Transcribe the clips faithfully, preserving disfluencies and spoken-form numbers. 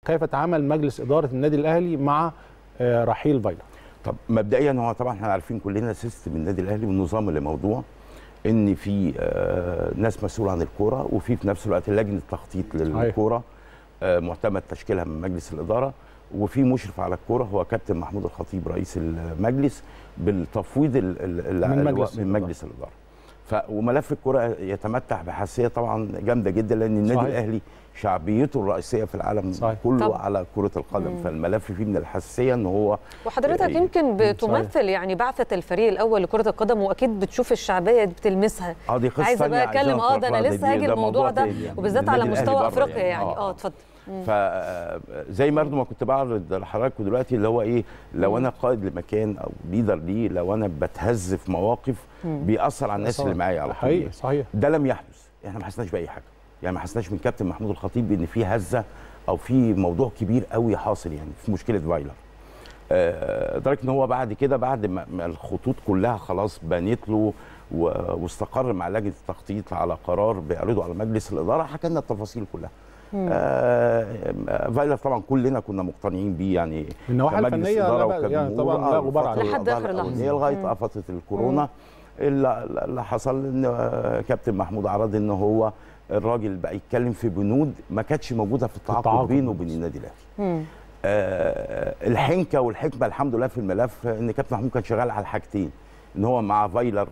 كيف تعامل مجلس اداره النادي الاهلي مع رحيل فايلر؟ طب مبدئيا هو طبعا احنا عارفين كلنا سيستم النادي الاهلي والنظام اللي موضوع ان في ناس مسؤوله عن الكوره، وفي في نفس الوقت لجنه التخطيط للكوره معتمد تشكيلها من مجلس الاداره، وفي مشرف على الكوره هو كابتن محمود الخطيب رئيس المجلس بالتفويض من مجلس, من مجلس الاداره. ف وملف الكوره يتمتع بحساسيه طبعا جامده جدا، لان النادي صحيح. الاهلي شعبيته الرئيسيه في العالم صحيح. كله طبعا. على كره القدم، مم. فالملف فيه من الحساسيه ان هو وحضرتك يمكن بتمثل صحيح. يعني بعثه الفريق الاول لكره القدم، واكيد بتشوف الشعبيه بتلمسها. اه دي قصه عايزه بقى اتكلم اه ده انا لسه هاجي الموضوع ده يعني. وبالذات على مستوى افريقيا يعني, يعني. اه اتفضل. فزي برضه ما كنت بعرض لحضراتكم دلوقتي اللي هو ايه، لو انا قائد لمكان او ليدر ليه، لو انا بتهز في مواقف بيأثر على الناس اللي معايا على طول. صحيح. ده لم يحدث، احنا ما حسناش باي حاجه، يعني ما حسناش من كابتن محمود الخطيب ان في هزه او في موضوع كبير قوي حاصل يعني في مشكله فايلر. لدرجه ان هو بعد كده بعد ما الخطوط كلها خلاص بنت له واستقر مع لجنه التخطيط على قرار بيعرضه على مجلس الاداره، حكى لنا التفاصيل كلها. آه فايلر طبعا كلنا كنا مقتنعين بيه يعني من النواحي الفنيه يعني طبعا لا غبار عليه لحد اخر لحظه لغايه فتره الكورونا. اللي حصل ان كابتن محمود عرض ان هو الراجل بقى يتكلم في بنود ما كانتش موجوده في التعاقد بينه وبين النادي الاهلي. آه الحنكه والحكمه الحمد لله في الملف ان كابتن محمود كان شغال على حاجتين، ان هو مع فايلر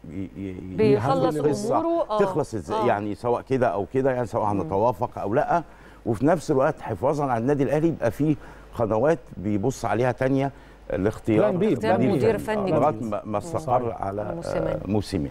بيخلص اموره تخلص ازاي يعني، سواء كده او كده يعني، سواء هنتوافق او لا، وفي نفس الوقت حفاظا على النادي الاهلي يبقى فيه قنوات بيبص عليها ثانيه لاختيار مدير فني لغايه ما استقر على موسمين.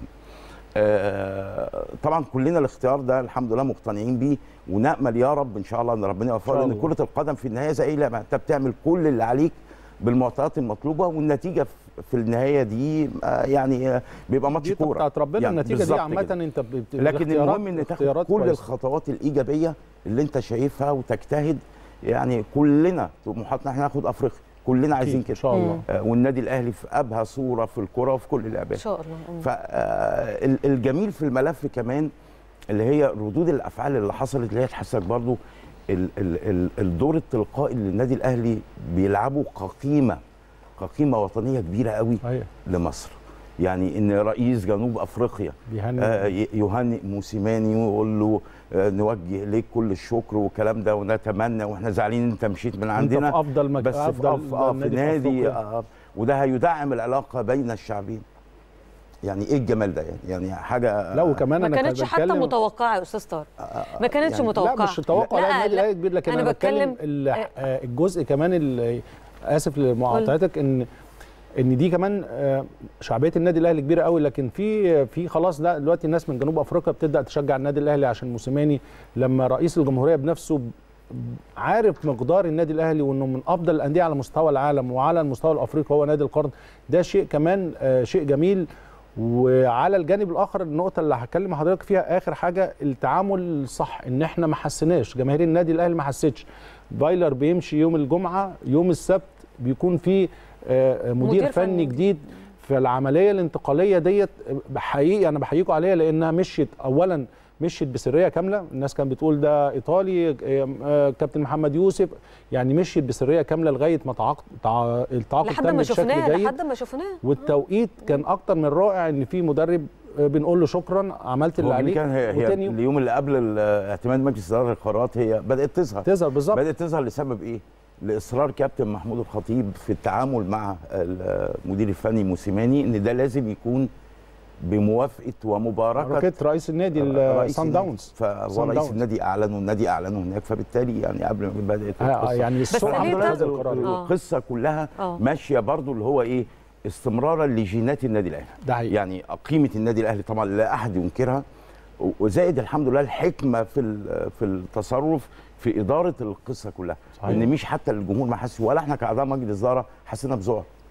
آه طبعا كلنا الاختيار ده الحمد لله مقتنعين بيه، ونامل يا رب ان شاء الله ان ربنا يوفقنا، لان كره القدم في النهايه زي اي لعبه، انت بتعمل كل اللي عليك بالمعطيات المطلوبه، والنتيجه في النهايه دي يعني بيبقى ماتش كوره بتاعت ربنا يعني. النتيجه دي عامه انت لكن المهم ان تاخد كل كويس. الخطوات الايجابيه اللي انت شايفها وتجتهد، يعني كلنا طموحاتنا احنا ناخد افريقيا، كلنا عايزين كده ان شاء الله. آه والنادي الاهلي في ابهى صوره في الكره وفي كل اللعبات ان شاء الله. فالجميل في الملف كمان اللي هي ردود الافعال اللي حصلت، اللي هي تحسسك برضو ال ال ال الدور التلقائي اللي النادي الاهلي بيلعبه كقيمه كقيمه وطنيه كبيره قوي أيه. لمصر. يعني ان رئيس جنوب افريقيا آه يهنئ موسيماني ويقول له آه نوجه ليك كل الشكر والكلام ده، ونتمنى واحنا زعلانين انت مشيت من عندنا انت في افضل مك... بس أفضل في, أف... في نادي آه وده هيدعم العلاقه بين الشعبين. يعني ايه الجمال ده يعني يعني حاجه لا وكمان ما انا كانتش حتى متوقعه يا استاذ طارق، ما كانتش يعني متوقعه. لا مش توقع لا النادي الاهلي كبير، لكن انا, أنا بتكلم الجزء كمان اللي اسف لمقاطعتك ان ان دي كمان شعبيه النادي الاهلي كبيره قوي، لكن في في خلاص لا دلوقتي الناس من جنوب افريقيا بتبدا تشجع النادي الاهلي عشان موسيماني، لما رئيس الجمهوريه بنفسه عارف مقدار النادي الاهلي وانه من افضل الانديه على مستوى العالم وعلى المستوى الافريقي هو نادي القرن، ده شيء كمان شيء جميل. وعلى الجانب الاخر النقطه اللي هكلم حضرتك فيها اخر حاجه، التعامل الصح، ان احنا ما حسناش، جماهير النادي الاهلي ما حسيتش. فايلر بيمشي يوم الجمعه، يوم السبت بيكون في مدير, مدير فني جديد، فالعمليه الانتقاليه ديت حقيقي انا بحييكم عليها، لانها مشيت اولا مشيت بسريه كامله، الناس كانت بتقول ده ايطالي كابتن محمد يوسف، يعني مشيت بسريه كامله لغايه ما تعاقد التعاقد لحد ما شفناه لحد ما شفناه والتوقيت كان اكتر من رائع، ان في مدرب بنقول له شكرا عملت اللي عليك. كان هي, هي اليوم اللي قبل اعتماد مجلس اداره القرارات هي بدات تظهر تظهر بالظبط بدات تظهر لسبب ايه؟ لاصرار كابتن محمود الخطيب في التعامل مع المدير الفني موسيماني ان ده لازم يكون بموافقه ومباركه رئيس النادي سان داونز، فهو رئيس النادي اعلنه والنادي اعلنه هناك، فبالتالي يعني قبل ما بدات القصه يعني الحمد لله القصه كلها أوه. ماشيه برضو اللي هو ايه، استمرارا لجينات النادي الاهلي، يعني قيمه النادي الاهلي طبعا لا احد ينكرها، وزائد الحمد لله الحكمه في في التصرف في اداره القصه كلها، صحيح. ان مش حتى الجمهور ما حسش ولا احنا كاعضاء مجلس اداره حسينا بذعر،